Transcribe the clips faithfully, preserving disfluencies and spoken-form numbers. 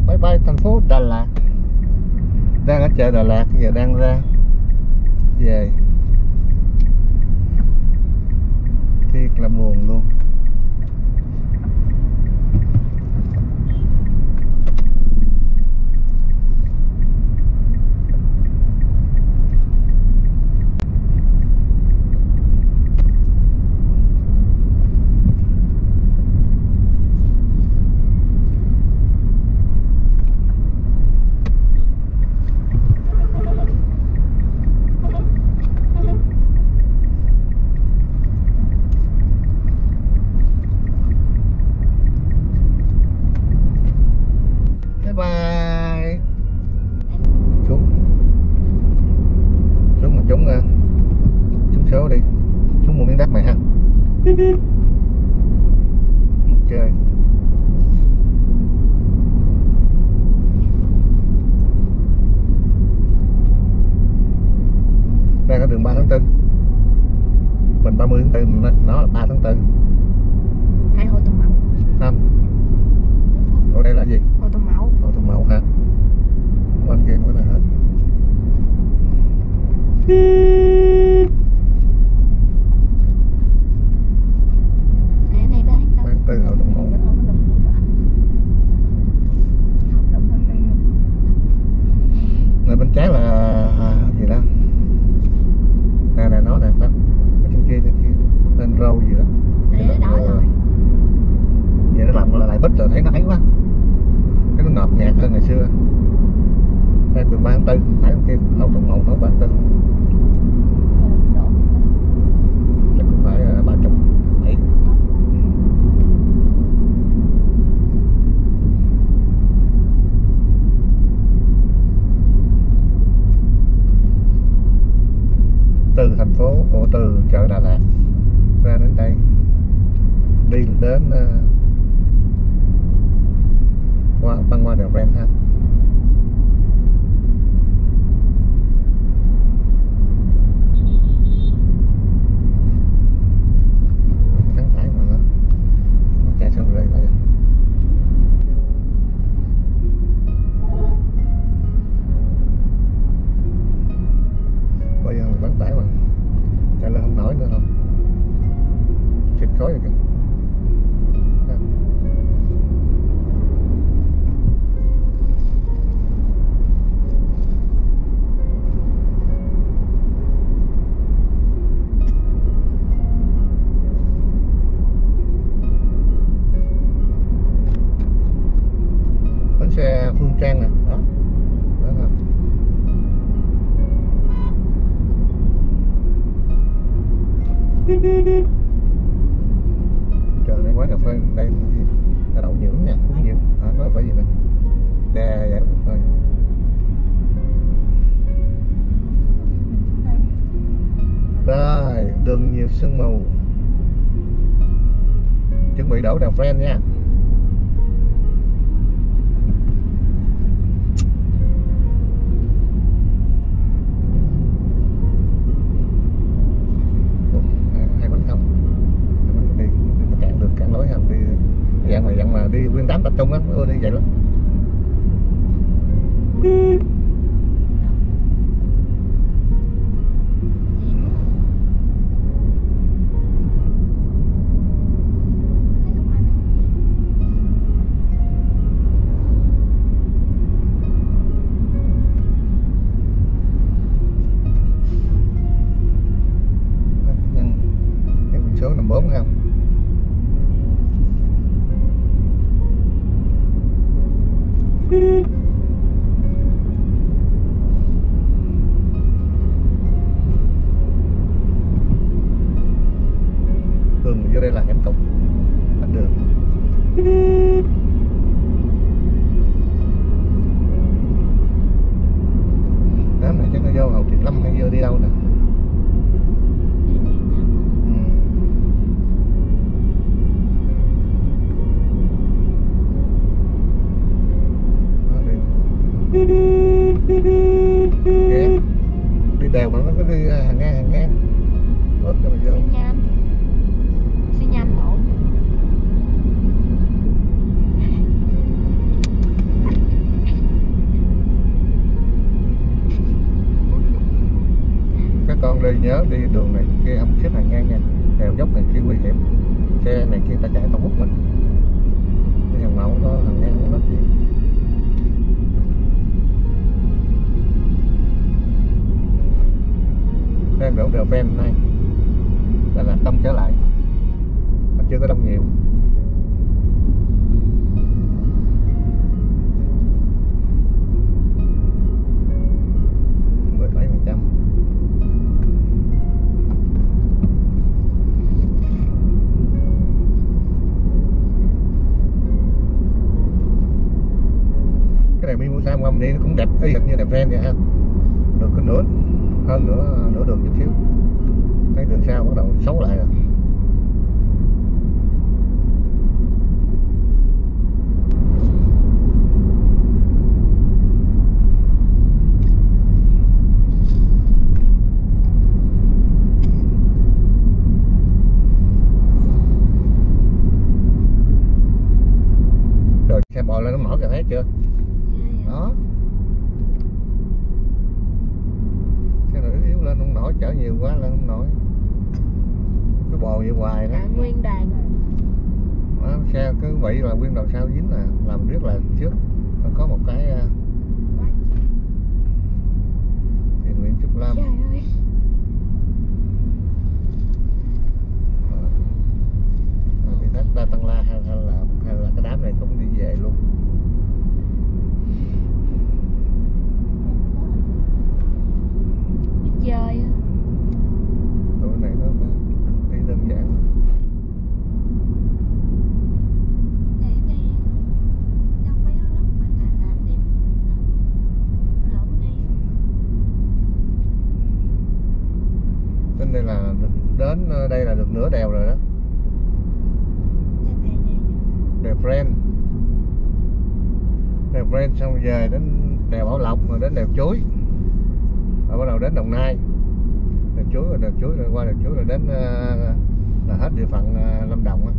máy bay thành phố Đà Lạt. Đang ở chợ Đà Lạt, giờ đang ra về. Thiệt là buồn luôn. Bye. Xuống xuống mà trúng trúng số đi, xuống một miếng đất mày ha. Một chơi đây có đường ba tháng tư, mình ba mươi tháng tư, nó là ba tháng tư. Hai Hồ Tùng Mậu. Năm. Ở đây là gì? Hồ Tùng Mậu. Hồ Tùng Mậu hả? Bên kia có là hết. Đây này ba tháng tư Hồ Tùng Mậu. Rồi bên trái là à, gì đó? Nè nè nó nè, đó. Ở trên kia trên kia lên râu gì đó. Đây nó đỏ rồi. Vậy nó làm lại bích rồi thấy nó ấy quá. Cái nó ngọt nhạt hơn ngày xưa. Đây đường ba tháng tư, phải bên kia Hồ Tùng Mậu, ba tháng tư. Chắc cũng phải ba chục bảy. Từ thành phố của từ chợ Đà Lạt ra đến đây, đi đến uh, qua băng qua đèo Ren ha. Trắng tải mà nó chạy xong rồi lại. Bây giờ mình bán tải mà chạy lên không nổi nữa không, chịt khói rồi kìa. Bến xe Phương Trang nè, đó, đó là. Trời đây quán cà phê đây là đậu nhưỡng nè, uống nhiều, à, nó phải gì nè, đè vậy thôi. Rồi đường nhiều sương mù, chuẩn bị đổ đèo Ren nha. Dạng mà dạng mà đi nguyên đám tập trung á, ưa đi vậy lắm. Cái biển số năm bốn không? Đường vô đây là hẻm cục, mặt đường. Đám này chắc nó vô Hậu Triệt Lâm hay vô đi đâu nè. Ghé. Đi đều mà nó có đi hàng ngang hàng ngang. Bớt cho mình vô. Xi nhan. Xi nhan lộn. dốc này kia nguy hiểm, xe này kia ta chạy tao hút mình. Cái thằng nào có thằng ngang không nói gì. Đây độ đèo ven này là là đông trở lại, mà chưa có đông nhiều. mười bảy phần trăm. Cái này Mimusa ngâm đi nó cũng đẹp y hệt như đèo ven vậy ha, được cái nửa hơn nữa nửa đường chút xíu, cái đường sau bắt đầu xấu lại rồi. Rồi xe bò lên nó mỏi cả thấy chưa đó, xe này yếu lên không nổi, chở nhiều quá lên không nổi, cứ bò như hoài đó. À, nguyên đoàn Đó, xe cứ vậy là nguyên đầu sau dính nè, làm biết là trước nó có một cái thì Nguyễn Trúc Lâm. trời ơi. Thì thác Đa Tăng La hay, hay là hay là cái đám này cũng đi về luôn. Đi chơi á. Tụi này nó đi đơn giản. Để đi trong mấy cái lúc mà là là đi lộn đi. Đến đây là đến đây là được nửa đèo rồi đó. Đèo Friend, đèo Friend xong về đến đèo Bảo Lộc, rồi đến đèo Chuối, rồi bắt đầu đến Đồng Nai. Đèo Chuối rồi đèo Chuối rồi qua đèo Chuối rồi đến uh, là hết địa phận uh, Lâm Đồng á.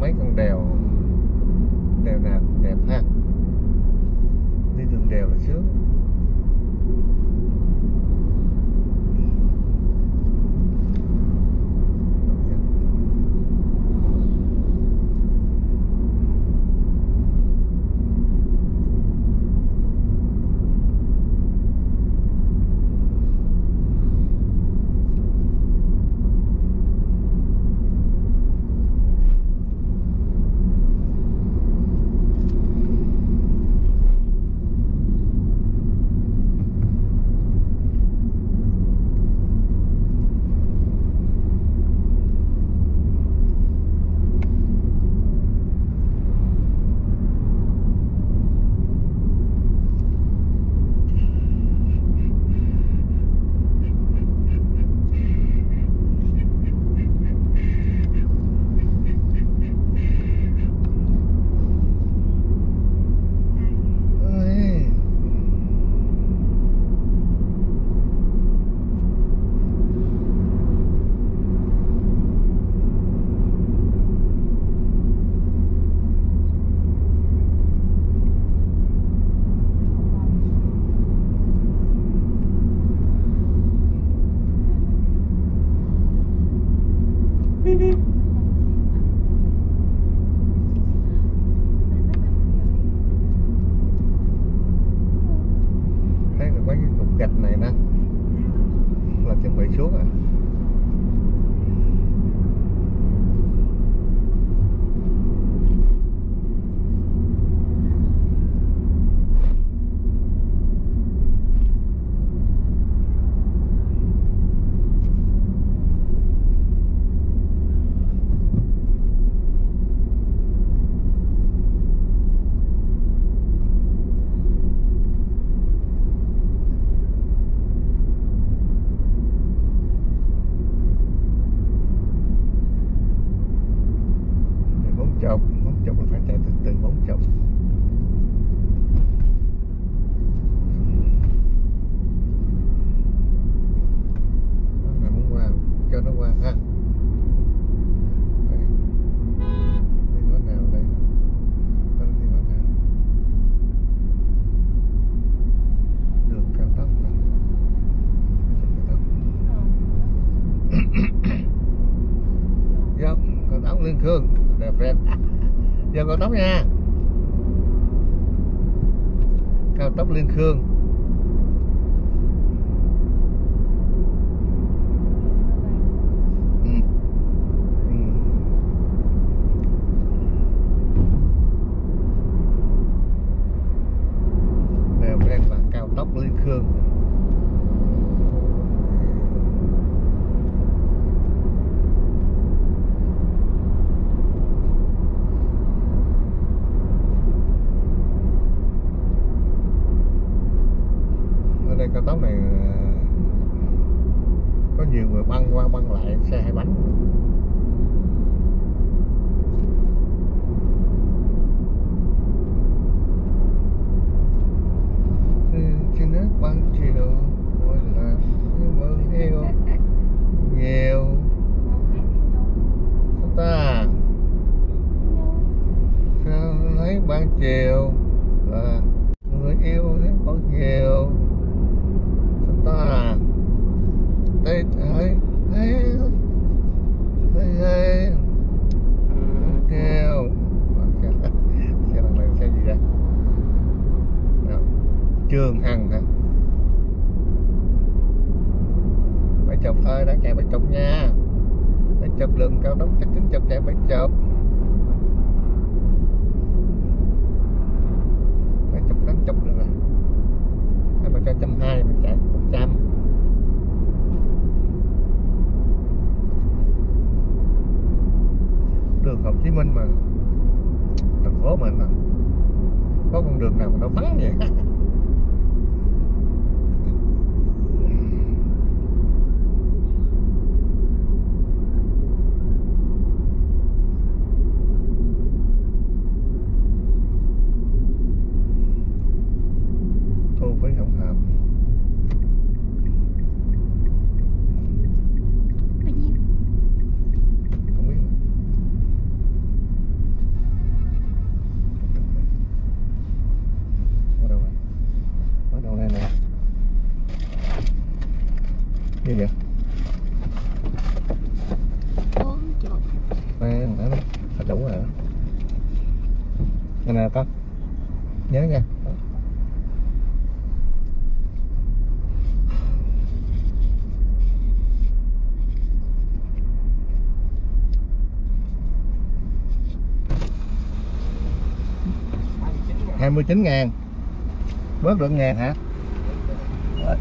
mấy con đèo, đèo nào đẹp ha, đi đường đèo là sướng. Thấy được mấy cái cục gạch này nè là chuẩn bị xuống à. Chục, bốn chục mình phải chạy từ từ bốn chục. Nó muốn qua, cho nó qua ha. Đây. Đi ngõ nào đây? Đây đi ngõ nào? Đường cao tốc này. Dốc, cao tốc Liên Khương. Đẹp friend. Giờ cao tốc nha, cao tốc Liên Khương. Ừ. Ừ. Đẹp friend và cao tốc Liên Khương. Cao tốc này có nhiều người băng qua băng lại xe hai bánh. Trên nước băng chiều gọi là mơ heo nhiều sao ta, sao lấy ban chiều là người yêu thấy bao nhiêu ta. Đây thấy thấy thấy thấy theo xe lần này xe gì vậy? Đó. Trường Hằng hả? Bảy chục thôi, đang chạy bảy chục nha. Bảy chục đường cao tốc chắc chín chục chạy bảy chục. Bảy chục tám chục nữa nè. Hay mà cho một trăm hai mươi mình chạy một trăm. Đường Hồ Chí Minh mà, thành phố mình mà có con đường nào mà nó vắng vậy. Thu phí không hợp. Bao nhiêu? Không biết. Như vậy bốn chục. nè, đó đó, đủ rồi đó. Nghe nè con, nhớ nha. hai mươi chín ngàn, bớt được ngàn hả? Rồi.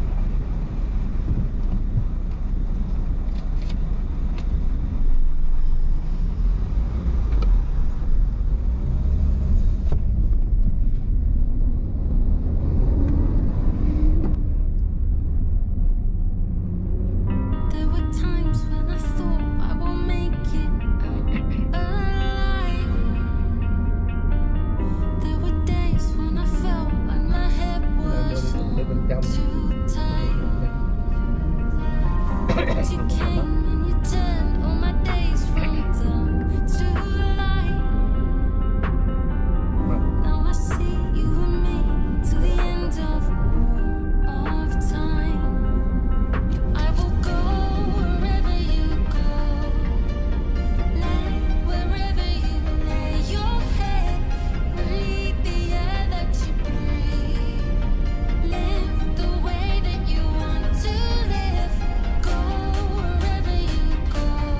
Go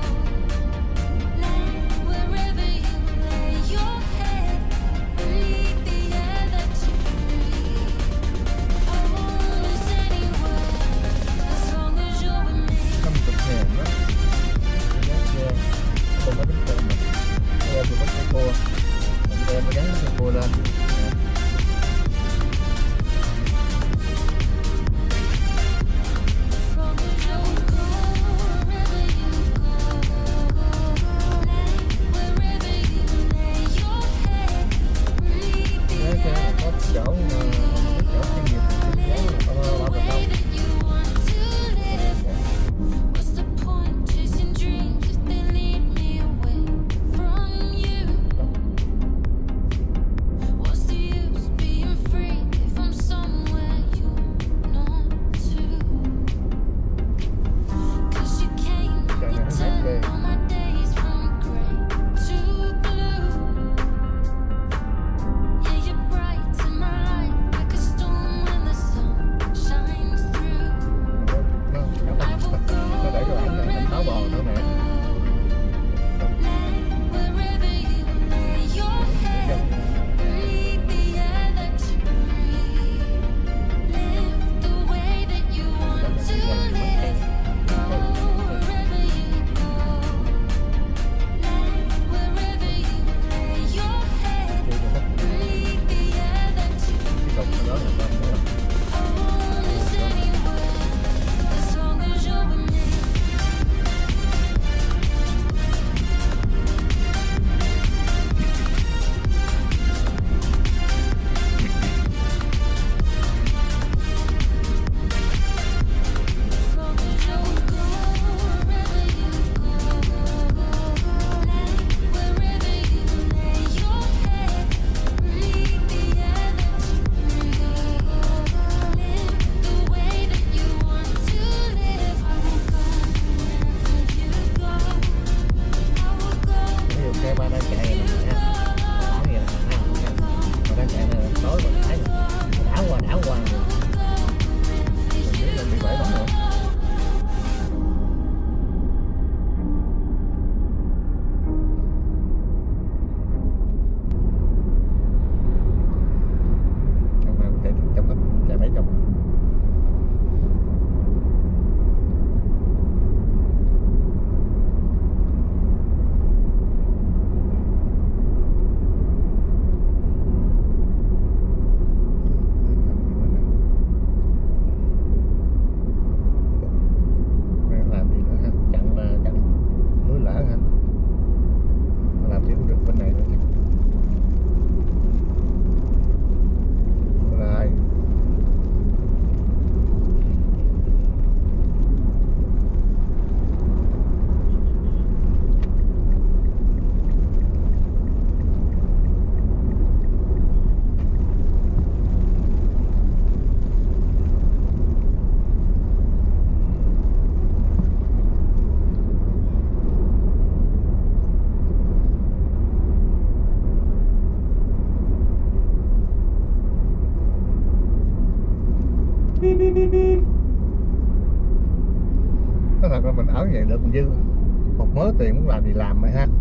nói thật là mình ở vậy được dư một mớ tiền muốn làm gì làm mày ha.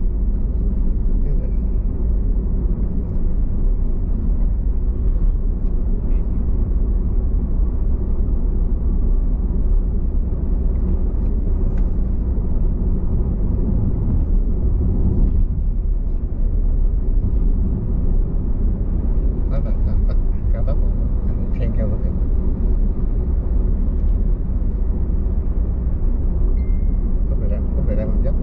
Cao tốc khen cao tốc có về đây có về đây mình dốc.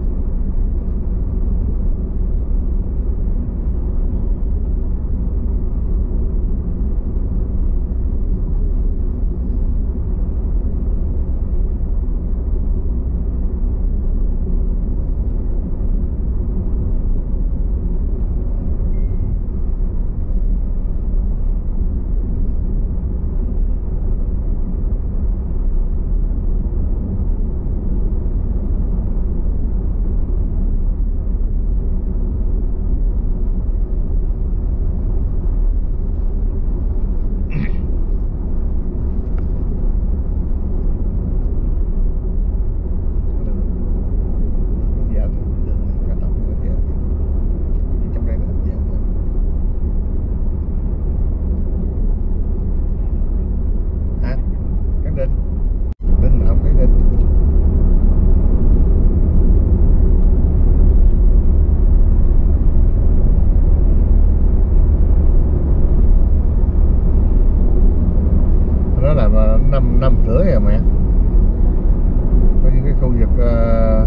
năm năm rưỡi à mẹ. Có những cái khu vực uh,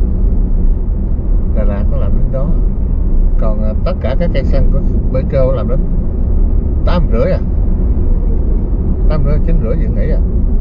Đà Lạt nó làm đến đó, còn uh, tất cả các cây xăng của Bến Trâu làm đến tám rưỡi à, tám rưỡi chín rưỡi gì nghỉ à.